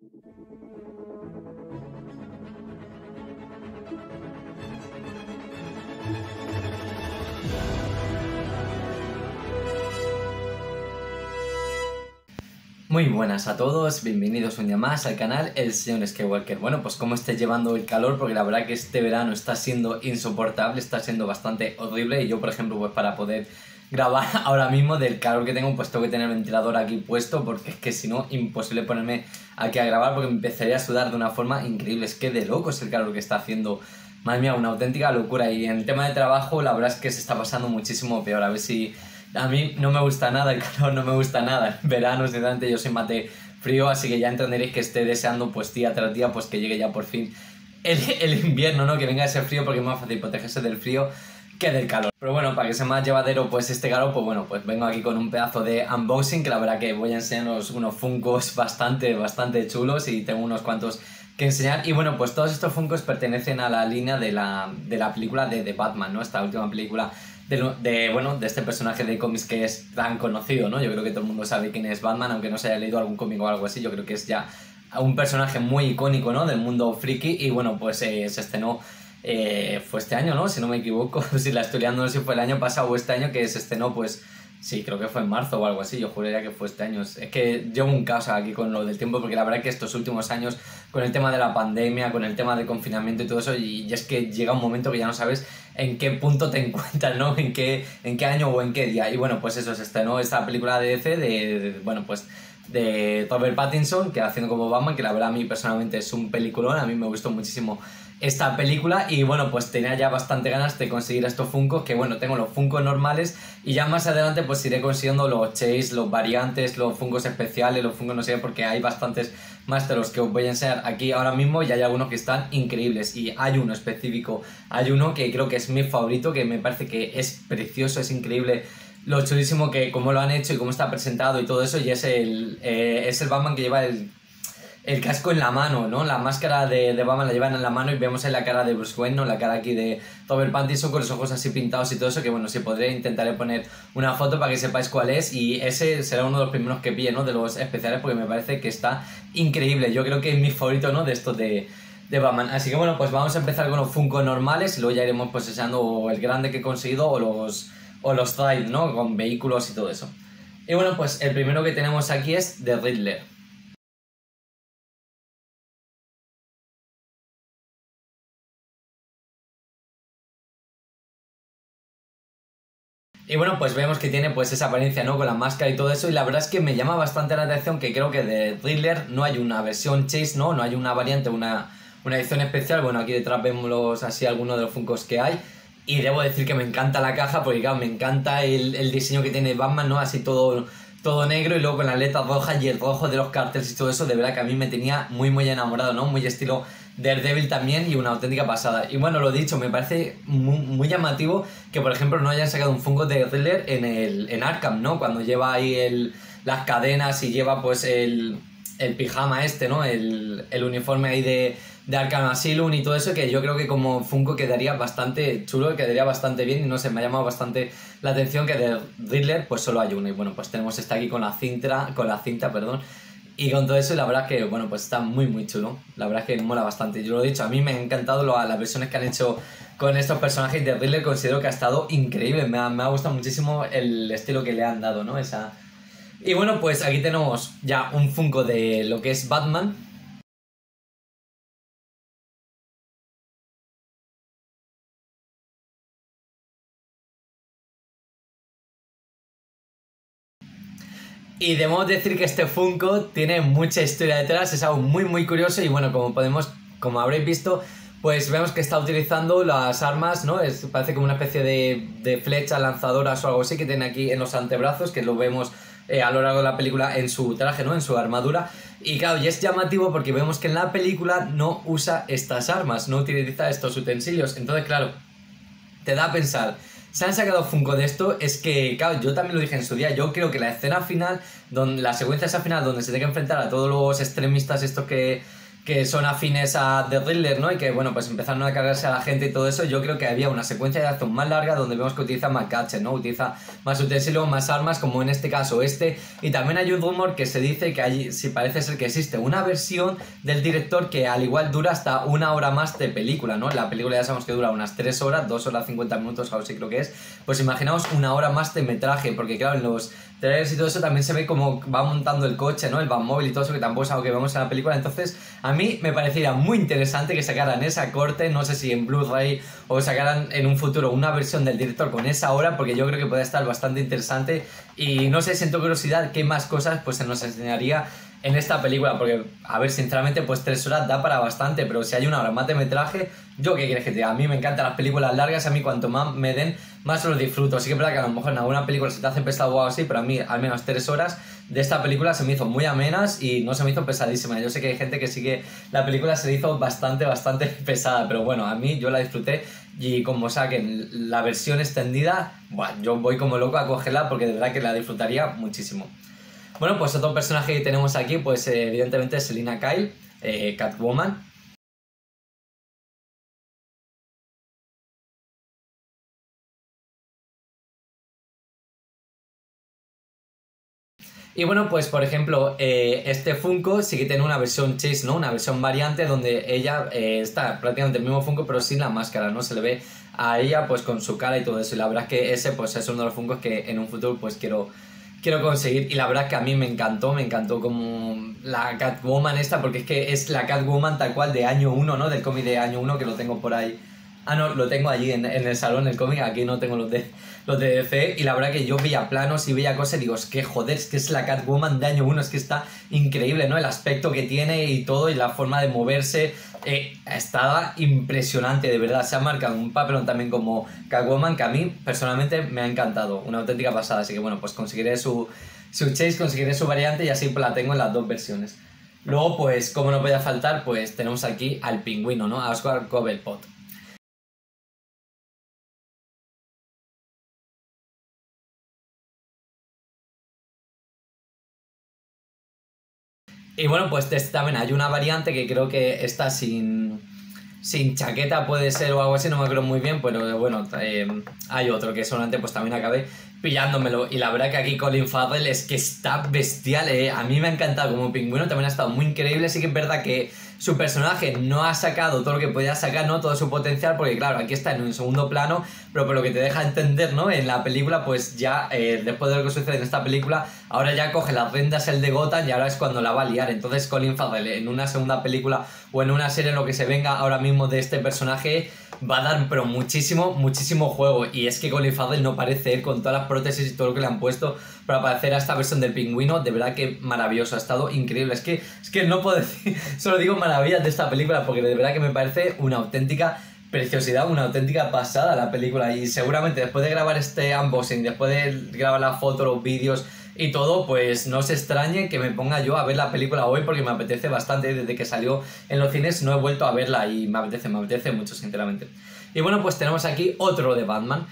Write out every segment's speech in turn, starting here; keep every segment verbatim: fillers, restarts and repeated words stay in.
Muy buenas a todos, bienvenidos un día más al canal El Señor Skywalker. Bueno, pues cómo esté llevando el calor, porque la verdad que este verano está siendo insoportable, está siendo bastante horrible. Y yo, por ejemplo, pues para poder grabar ahora mismo del calor que tengo, pues tengo que tener el ventilador aquí puesto, porque es que si no, imposible ponerme aquí a grabar, porque me empezaría a sudar de una forma increíble. Es que de loco es el calor que está haciendo, madre mía, una auténtica locura. Y en el tema de trabajo, la verdad es que se está pasando muchísimo peor. A ver si... A mí no me gusta nada el calor, no me gusta nada. En verano, sinceramente, yo soy mate frío, así que ya entenderéis que esté deseando, pues día tras día, pues que llegue ya por fin el, el invierno, ¿no? Que venga ese frío, porque es más fácil protegerse del frío que del calor. Pero bueno, para que sea más llevadero pues este calor, pues bueno, pues vengo aquí con un pedazo de unboxing, que la verdad que voy a enseñaros unos Funkos bastante, bastante chulos, y tengo unos cuantos que enseñar. Y bueno, pues todos estos Funkos pertenecen a la línea de la, de la película de, de Batman, ¿no? Esta última película de, de, bueno, de este personaje de cómics que es tan conocido, ¿no? Yo creo que todo el mundo sabe quién es Batman, aunque no se haya leído algún cómic o algo así. Yo creo que es ya un personaje muy icónico, ¿no? Del mundo friki. Y bueno, pues eh, se estrenó, eh, fue este año, ¿no? Si no me equivoco, si la estoy liando, no sé si fue el año pasado o este año que se estrenó, pues... Sí, creo que fue en marzo o algo así, yo juraría que fue este año. Es que llevo un caos aquí con lo del tiempo, porque la verdad es que estos últimos años, con el tema de la pandemia, con el tema del confinamiento y todo eso, y, y es que llega un momento que ya no sabes en qué punto te encuentras, ¿no? En qué, en qué año o en qué día. Y bueno, pues eso, se estrenó esta película de D C, de, de bueno, pues de Robert Pattinson, que haciendo como Batman, que la verdad a mí personalmente es un peliculón, a mí me gustó muchísimo esta película. Y bueno, pues tenía ya bastante ganas de conseguir estos Funkos, que bueno, tengo los Funkos normales y ya más adelante pues iré consiguiendo los Chase, los variantes, los Funkos especiales, los Funkos no sé, porque hay bastantes más de los que os voy a enseñar aquí ahora mismo, y hay algunos que están increíbles. Y hay uno específico, hay uno que creo que es mi favorito, que me parece que es precioso, es increíble lo chulísimo que cómo lo han hecho y cómo está presentado y todo eso, y es el, eh, es el Batman que lleva el... el casco en la mano, ¿no? La máscara de, de Batman la llevan en la mano, y vemos ahí la cara de Bruce Wayne, ¿no? La cara aquí de Robert Pattinson con los ojos así pintados y todo eso, que bueno, si podré intentaré poner una foto para que sepáis cuál es, y ese será uno de los primeros que pille, ¿no? De los especiales, porque me parece que está increíble. Yo creo que es mi favorito, ¿no? De estos de, de Batman. Así que bueno, pues vamos a empezar con los Funko normales, y luego ya iremos pues enseñando el grande que he conseguido o los, o los Ride, ¿no? Con vehículos y todo eso. Y bueno, pues el primero que tenemos aquí es de Riddler. Y bueno, pues vemos que tiene pues esa apariencia, ¿no? Con la máscara y todo eso, y la verdad es que me llama bastante la atención que creo que de Riddler no hay una versión Chase, ¿no? No hay una variante, una, una edición especial. Bueno, aquí detrás vemos así algunos de los Funkos que hay, y debo decir que me encanta la caja, porque claro, me encanta el, el diseño que tiene Batman, ¿no? Así todo, todo negro, y luego con las letras rojas y el rojo de los carteles y todo eso, de verdad que a mí me tenía muy muy enamorado, ¿no? Muy estilo Daredevil también, y una auténtica pasada. Y bueno, lo dicho, me parece muy, muy llamativo que por ejemplo no hayan sacado un Funko de Riddler en, el, en Arkham, ¿no? Cuando lleva ahí el, las cadenas y lleva pues el, el pijama este, ¿no? El, el uniforme ahí de, de Arkham Asylum y todo eso, que yo creo que como Funko quedaría bastante chulo, quedaría bastante bien, y no sé, me ha llamado bastante la atención que de Riddler pues solo hay uno. Y bueno, pues tenemos este aquí con la cinta, con la cinta, perdón, y con todo eso, y la verdad es que, bueno, pues está muy muy chulo. La verdad es que mola bastante. Yo lo he dicho, a mí me han encantado lo, las versiones que han hecho con estos personajes de Riddler. Considero que ha estado increíble. Me ha, me ha gustado muchísimo el estilo que le han dado, ¿no? Esa... Y bueno, pues aquí tenemos ya un Funko de lo que es Batman. Y debemos decir que este Funko tiene mucha historia detrás, es algo muy muy curioso. Y bueno, como podemos, como habréis visto, pues vemos que está utilizando las armas, ¿no? Es, parece como una especie de, de flechas lanzadoras o algo así que tiene aquí en los antebrazos, que lo vemos eh, a lo largo de la película en su traje, ¿no? En su armadura. Y claro, y es llamativo porque vemos que en la película no usa estas armas, no utiliza estos utensilios. Entonces, claro, te da a pensar, se han sacado Funko de esto, es que, claro, yo también lo dije en su día, yo creo que la escena final, donde, la secuencia esa final donde se tiene que enfrentar a todos los extremistas estos que, que son afines a The Riddler, ¿no? Y que, bueno, pues empezaron a cargarse a la gente y todo eso. Yo creo que había una secuencia de acción más larga donde vemos que utiliza más gadgets, ¿no? Utiliza más utensilios, más armas, como en este caso este. Y también hay un rumor que se dice que hay, si parece ser que existe una versión del director que al igual dura hasta una hora más de película, ¿no? La película ya sabemos que dura unas tres horas, dos horas cincuenta minutos, algo así creo que es. Pues imaginaos una hora más de metraje, porque claro, en los trailers y todo eso también se ve como va montando el coche, ¿no? El Batmóvil y todo eso, que tampoco es algo que vemos en la película. Entonces, a mí me parecería muy interesante que sacaran esa corte, no sé si en Blu-ray o sacaran en un futuro una versión del director con esa hora, porque yo creo que puede estar bastante interesante. Y no sé, siento curiosidad qué más cosas pues se nos enseñaría en esta película, porque, a ver, sinceramente, pues tres horas da para bastante, pero si hay una hora más de metraje, ¿yo qué quieres que te diga? A mí me encantan las películas largas, a mí cuanto más me den, más los disfruto. Sí que es verdad que a lo mejor en alguna película se te hace pesado o algo así, pero a mí al menos tres horas de esta película se me hizo muy amenas y no se me hizo pesadísima. Yo sé que hay gente que sí que la película se le hizo bastante, bastante pesada, pero bueno, a mí yo la disfruté y como saquen la versión extendida, bueno, yo voy como loco a cogerla porque de verdad que la disfrutaría muchísimo. Bueno, pues otro personaje que tenemos aquí, pues eh, evidentemente es Selina Kyle, eh, Catwoman. Y bueno, pues por ejemplo, eh, este Funko sí que tiene una versión Chase, ¿no? Una versión variante donde ella eh, está prácticamente el mismo Funko pero sin la máscara, ¿no? Se le ve a ella pues con su cara y todo eso. Y la verdad es que ese pues es uno de los Funkos que en un futuro pues quiero... quiero conseguir, y la verdad es que a mí me encantó, me encantó como la Catwoman esta, porque es que es la Catwoman tal cual de año uno, ¿no? Del cómic de año uno, que lo tengo por ahí. Ah, no, lo tengo allí en, en el salón, el cómic, aquí no tengo los de, los de D C, y la verdad que yo veía planos y veía cosas y digo, es que joder, es que es la Catwoman de año uno, es que está increíble, ¿no? El aspecto que tiene y todo, y la forma de moverse, eh, estaba impresionante, de verdad, se ha marcado un papelón también como Catwoman que a mí personalmente me ha encantado, una auténtica pasada, así que bueno, pues conseguiré su, su chase, conseguiré su variante y así pues la tengo en las dos versiones. Luego, pues, como no podía faltar, pues tenemos aquí al pingüino, ¿no? A Oscar Cobblepot. Y bueno, pues de este también hay una variante que creo que está sin, sin chaqueta, puede ser o algo así, no me acuerdo muy bien, pero bueno, eh, hay otro que solamente pues también acabé pillándomelo. Y la verdad que aquí Colin Farrell es que está bestial, eh. A mí me ha encantado como pingüino, también ha estado muy increíble. Sí que es verdad que su personaje no ha sacado todo lo que podía sacar, ¿no? Todo su potencial, porque claro, aquí está en un segundo plano, pero por lo que te deja entender, ¿no? En la película, pues ya, eh, después de lo que sucede en esta película, ahora ya coge las riendas el de Gotham y ahora es cuando la va a liar. Entonces Colin Farrell en una segunda película o en una serie, en lo que se venga ahora mismo de este personaje, va a dar pero muchísimo, muchísimo juego. Y es que Colin Farrell no parece él con todas las prótesis y todo lo que le han puesto para parecer a esta versión del pingüino. De verdad que maravilloso, ha estado increíble. Es que, es que no puedo decir, solo digo maravillas de esta película porque de verdad que me parece una auténtica preciosidad, una auténtica pasada la película. Y seguramente después de grabar este unboxing, después de grabar la foto, los vídeos y todo, pues no se extrañe que me ponga yo a ver la película hoy porque me apetece bastante. Desde que salió en los cines no he vuelto a verla y me apetece, me apetece mucho, sinceramente. Y bueno, pues tenemos aquí otro de Batman.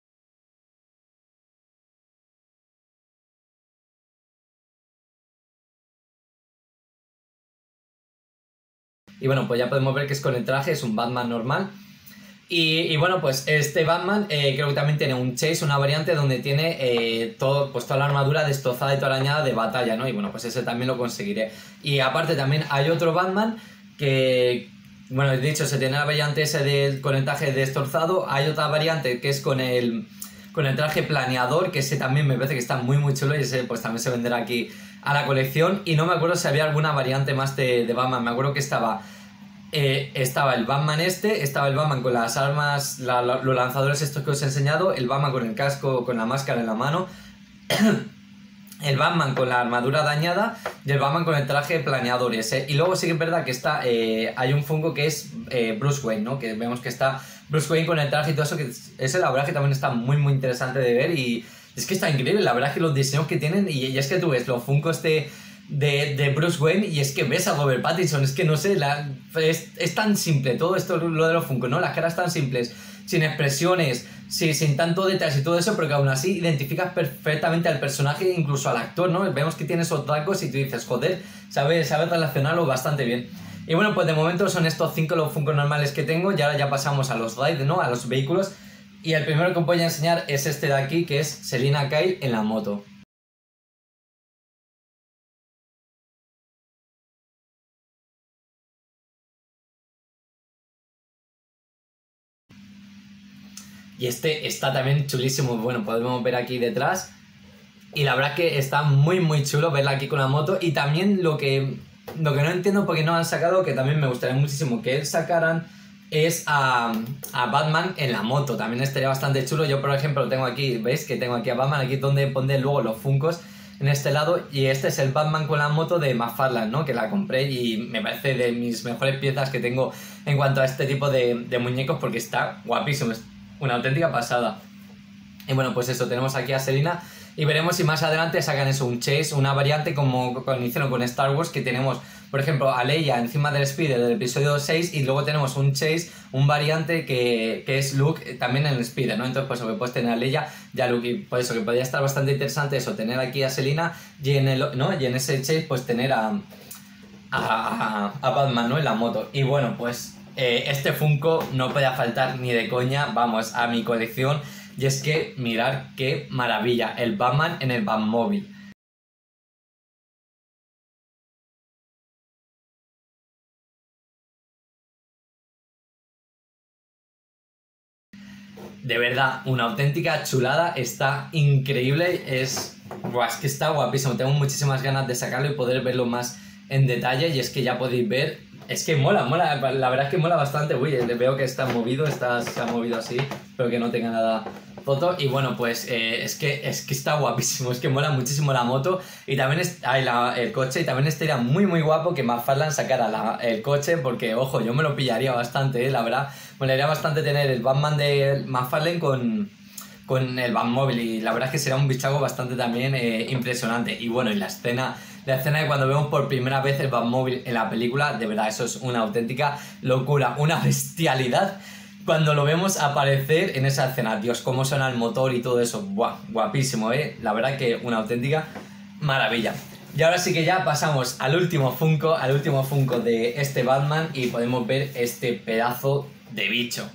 Y bueno, pues ya podemos ver que es con el traje, es un Batman normal. Y, y bueno, pues este Batman eh, creo que también tiene un chase, una variante donde tiene eh, todo, pues toda la armadura destrozada y toda arañada de batalla, ¿no? Y bueno, pues ese también lo conseguiré. Y aparte también hay otro Batman que, bueno, he dicho, se tiene la variante ese de, con el traje destrozado. Hay otra variante que es con el, con el traje planeador, que ese también me parece que está muy muy chulo y ese pues también se venderá aquí a la colección. Y no me acuerdo si había alguna variante más de, de Batman, me acuerdo que estaba... Eh, estaba el Batman este, estaba el Batman con las armas, la, la, los lanzadores estos que os he enseñado, el Batman con el casco, con la máscara en la mano, el Batman con la armadura dañada y el Batman con el traje planeador ese. Y luego sí que es verdad que está, eh, hay un Funko que es eh, Bruce Wayne, ¿no? Que vemos que está Bruce Wayne con el traje y todo eso, que ese la verdad que también está muy muy interesante de ver y es que está increíble, la verdad que los diseños que tienen y, y es que tú ves los Funkos de... De, de Bruce Wayne y es que ves a Robert Pattinson, es que no sé, la, es, es tan simple todo esto, lo de los Funko, ¿no? Las caras tan simples, sin expresiones, sí, sin tanto detrás y todo eso, pero que aún así identificas perfectamente al personaje, incluso al actor, ¿no? Vemos que tiene esos rasgos y tú dices, joder, sabes sabe relacionarlo bastante bien. Y bueno, pues de momento son estos cinco los Funkos normales que tengo y ahora ya pasamos a los Ride, ¿no? A los vehículos. Y el primero que os voy a enseñar es este de aquí, que es Selina Kyle en la moto. Y este está también chulísimo, bueno, podemos ver aquí detrás. Y la verdad es que está muy muy chulo verla aquí con la moto. Y también lo que, lo que no entiendo por qué no han sacado, que también me gustaría muchísimo que sacaran, es a, a Batman en la moto. También estaría bastante chulo. Yo por ejemplo lo tengo aquí, ¿veis? Que tengo aquí a Batman, aquí donde pondré luego los Funkos en este lado. Y este es el Batman con la moto de McFarlane, ¿no? Que la compré y me parece de mis mejores piezas que tengo en cuanto a este tipo de, de muñecos, porque está guapísimo, es una auténtica pasada. Y bueno, pues eso, tenemos aquí a Selina. Y veremos si más adelante sacan eso, un chase, una variante como, como hicieron con Star Wars, que tenemos, por ejemplo, a Leia encima del Speeder del episodio seis, y luego tenemos un chase, un variante que, que es Luke también en el Speeder, ¿no? Entonces, pues eso, que puedes tener a Leia y a Luke, y por eso que podría estar bastante interesante eso, tener aquí a Selina y en, el, ¿no? Y en ese chase, pues tener a, a, a Batman, ¿no? En la moto. Y bueno, pues eh, este Funko no podía faltar ni de coña, vamos, a mi colección. Y es que, mirad qué maravilla, el Batman en el Batmóvil. De verdad, una auténtica chulada, está increíble, es, buah, es que está guapísimo, tengo muchísimas ganas de sacarlo y poder verlo más en detalle, y es que ya podéis ver, es que mola, mola, la verdad es que mola bastante. Uy, veo que está movido, está, se ha movido así, espero que no tenga nada foto. Y bueno, pues eh, es, que, es que está guapísimo, es que mola muchísimo la moto y también es, ay, la, el coche, y también estaría muy muy guapo que McFarlane sacara la, el coche, porque ojo, yo me lo pillaría bastante, eh, la verdad, me molaría bastante tener el Batman de McFarlane con, con el Batmóvil, y la verdad es que será un bichaco bastante también eh, impresionante. Y bueno, y la escena... La escena de cuando vemos por primera vez el Batmóvil en la película, de verdad, eso es una auténtica locura, una bestialidad. Cuando lo vemos aparecer en esa escena, Dios, cómo suena el motor y todo eso, ¡buah! Guapísimo, ¿eh? La verdad que una auténtica maravilla. Y ahora sí que ya pasamos al último Funko, al último Funko de este Batman, y podemos ver este pedazo de bicho.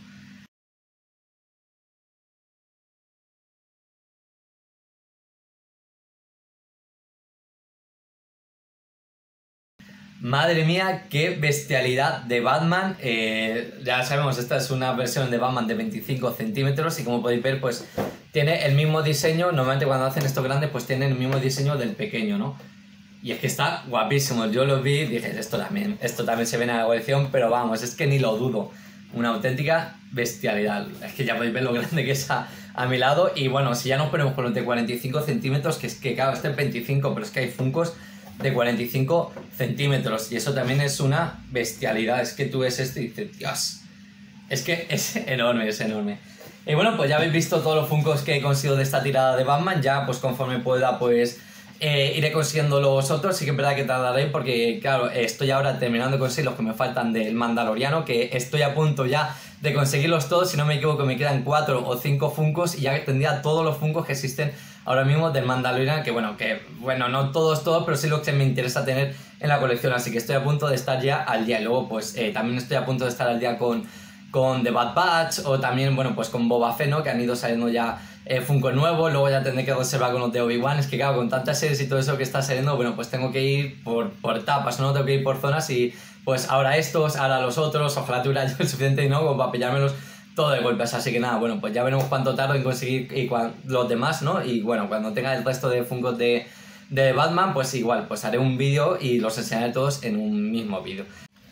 Madre mía, qué bestialidad de Batman. Eh, ya sabemos, esta es una versión de Batman de veinticinco centímetros, y como podéis ver, pues tiene el mismo diseño. Normalmente cuando hacen esto grande, pues tienen el mismo diseño del pequeño, ¿no? Y es que está guapísimo. Yo lo vi y dije, esto también, esto también se ve en la colección, pero vamos, es que ni lo dudo. Una auténtica bestialidad. Es que ya podéis ver lo grande que es a, a mi lado. Y bueno, si ya nos ponemos con los de cuarenta y cinco centímetros, que es que claro, este es veinticinco, pero es que hay Funkos de cuarenta y cinco centímetros, y eso también es una bestialidad. Es que tú ves esto y dices, Dios, es que es enorme, es enorme. Y bueno, pues ya habéis visto todos los Funkos que he conseguido de esta tirada de Batman. Ya pues conforme pueda, pues eh, iré consiguiendo los otros. Sí que es verdad que tardaré, porque claro, estoy ahora terminando de conseguir los que me faltan del Mandaloriano, que estoy a punto ya de conseguirlos todos. Si no me equivoco, me quedan cuatro o cinco Funkos y ya tendría todos los Funkos que existen ahora mismo del Mandalorian, que bueno, que bueno, no todos, todos, pero sí los que me interesa tener en la colección, así que estoy a punto de estar ya al día. Y luego pues eh, también estoy a punto de estar al día con, con The Bad Batch, o también, bueno, pues con Boba Fett, ¿no? Que han ido saliendo ya eh, Funko nuevo. Luego ya tendré que reservar con los de Obi-Wan. Es que claro, con tantas series y todo eso que está saliendo, bueno, pues tengo que ir por, por etapas, ¿no? Tengo que ir por zonas, y pues ahora estos, ahora los otros, ojalá tuviera yo el suficiente, ¿no? Como para pillármelos todo de golpes. Así que nada, bueno, pues ya veremos cuánto tardo en conseguir y los demás, ¿no? Y bueno, cuando tenga el resto de Funkos de, de Batman, pues igual, pues haré un vídeo y los enseñaré todos en un mismo vídeo.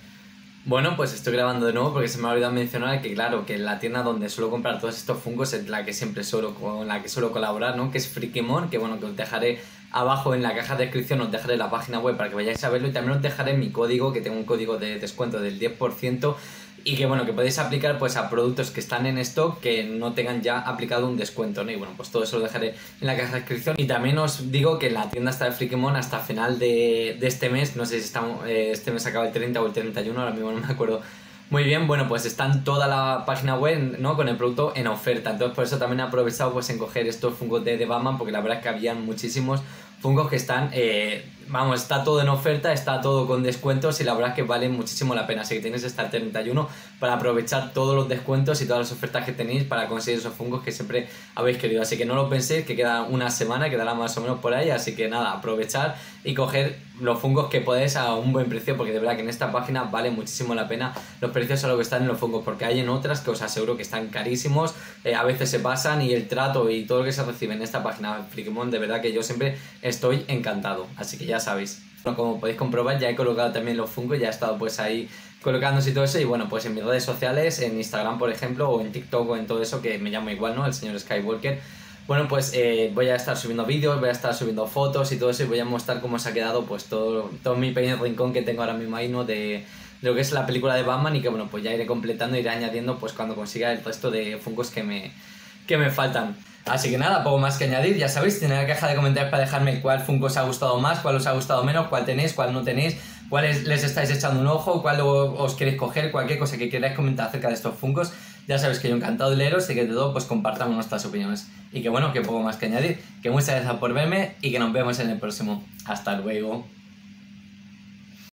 Bueno, pues estoy grabando de nuevo porque se me ha olvidado mencionar que, claro, que la tienda donde suelo comprar todos estos Funkos es la que siempre suelo, con la que suelo colaborar, ¿no? Que es Frikimon, que bueno, que os dejaré abajo en la caja de descripción, os dejaré la página web para que vayáis a verlo, y también os dejaré mi código, que tengo un código de descuento del diez por ciento, y que bueno, que podéis aplicar pues a productos que están en stock que no tengan ya aplicado un descuento, ¿no? Y bueno, pues todo eso lo dejaré en la caja de descripción. Y también os digo que la tienda está de Frikimon hasta final de, de este mes, no sé si estamos, eh, este mes acaba el treinta o el treinta y uno, ahora mismo no me acuerdo muy bien. Bueno, pues está en toda la página web, ¿no? Con el producto en oferta, entonces por eso también he aprovechado pues en coger estos Funkos de, de Batman, porque la verdad es que habían muchísimos Funkos que están, eh, vamos, está todo en oferta, está todo con descuentos y la verdad es que vale muchísimo la pena. Así que tenéis hasta el treinta y uno para aprovechar todos los descuentos y todas las ofertas que tenéis para conseguir esos fungos que siempre habéis querido. Así que no lo penséis, que queda una semana, quedará más o menos por ahí. Así que nada, aprovechar y coger los fungos que podéis a un buen precio, porque de verdad que en esta página vale muchísimo la pena los precios a lo que están en los fungos, porque hay en otras que os aseguro que están carísimos, eh, a veces se pasan, y el trato y todo lo que se recibe en esta página Frikimon, de verdad que yo siempre estoy encantado. Así que ya sabéis. Bueno, como podéis comprobar, ya he colocado también los fungos, ya he estado pues ahí colocándose y todo eso, y bueno, pues en mis redes sociales, en Instagram por ejemplo, o en TikTok o en todo eso, que me llamo igual, ¿no? El señor Skywalker. Bueno, pues eh, voy a estar subiendo vídeos, voy a estar subiendo fotos y todo eso, y voy a mostrar cómo se ha quedado pues todo, todo mi pequeño rincón que tengo ahora mismo ahí, ¿no? De, de lo que es la película de Batman, y que bueno, pues ya iré completando, iré añadiendo pues cuando consiga el resto de fungos que me, que me faltan. Así que nada, poco más que añadir, ya sabéis, tenéis la caja de comentarios para dejarme cuál funko os ha gustado más, cuál os ha gustado menos, cuál tenéis, cuál no tenéis, cuáles les estáis echando un ojo, cuál os queréis coger, cualquier cosa que queráis comentar acerca de estos fungos. Ya sabéis que yo encantado de leeros y que de todo pues compartamos nuestras opiniones. Y que bueno, que poco más que añadir, que muchas gracias por verme y que nos vemos en el próximo. Hasta luego.